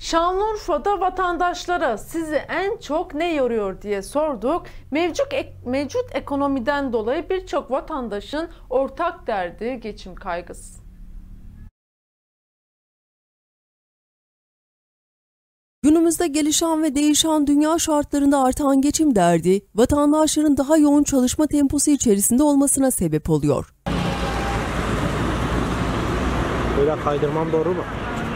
Şanlıurfa'da vatandaşlara sizi en çok ne yoruyor diye sorduk. Mevcut ekonomiden dolayı birçok vatandaşın ortak derdi geçim kaygısı. Günümüzde gelişen ve değişen dünya şartlarında artan geçim derdi, vatandaşların daha yoğun çalışma temposu içerisinde olmasına sebep oluyor. Böyle kaydırmam doğru mu?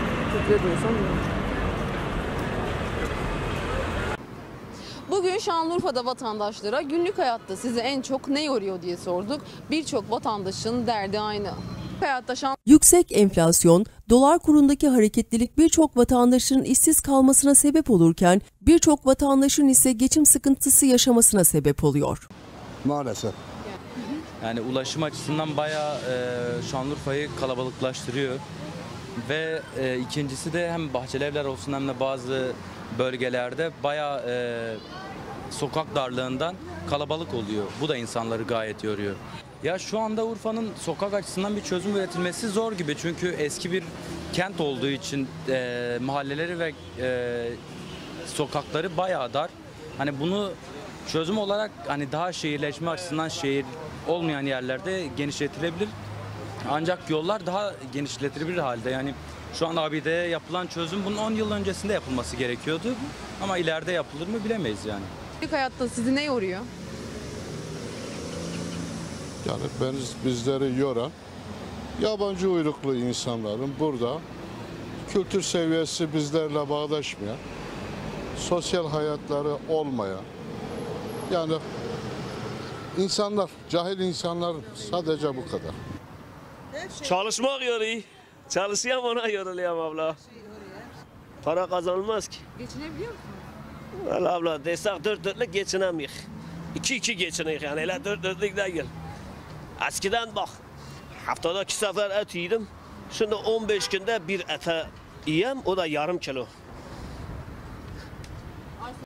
Bugün Şanlıurfa'da vatandaşlara günlük hayatta sizi en çok ne yoruyor diye sorduk. Birçok vatandaşın derdi aynı. Yüksek enflasyon, dolar kurundaki hareketlilik birçok vatandaşın işsiz kalmasına sebep olurken birçok vatandaşın ise geçim sıkıntısı yaşamasına sebep oluyor. Maalesef. Yani ulaşım açısından bayağı Şanlıurfa'yı kalabalıklaştırıyor. Ve ikincisi de hem bahçeli evler olsun hem de bazı bölgelerde bayağı sokak darlığından kalabalık oluyor. Bu da insanları gayet yoruyor. Ya şu anda Urfa'nın sokak açısından bir çözüm üretilmesi zor gibi. Çünkü eski bir kent olduğu için mahalleleri ve sokakları bayağı dar. Hani bunu çözüm olarak hani daha şehirleşme açısından şehir olmayan yerlerde genişletilebilir. Ancak yollar daha genişletilebilir halde. Yani şu an Abide'ye yapılan çözüm bunun 10 yıl öncesinde yapılması gerekiyordu. Ama ileride yapılır mı bilemeyiz yani. Günlük hayatta sizi ne yoruyor? Yani bizleri yoran yabancı uyruklu insanların burada kültür seviyesi bizlerle bağdaşmayan, sosyal hayatları olmayan, yani insanlar, cahil insanlar sadece bu kadar. Çalışmak yoruyor. Çalışıyorum ona yoruluyorum abla. Para kazanılmaz ki. Geçinebiliyor musun? Valla abla desek 4 dörtlük geçinemiyor. 2-2 geçiniyor yani hele 4 dörtlük değil. Eskiden bak haftada 2 sefer et yedim. Şimdi 15 günde bir ete yiyem o da yarım kilo.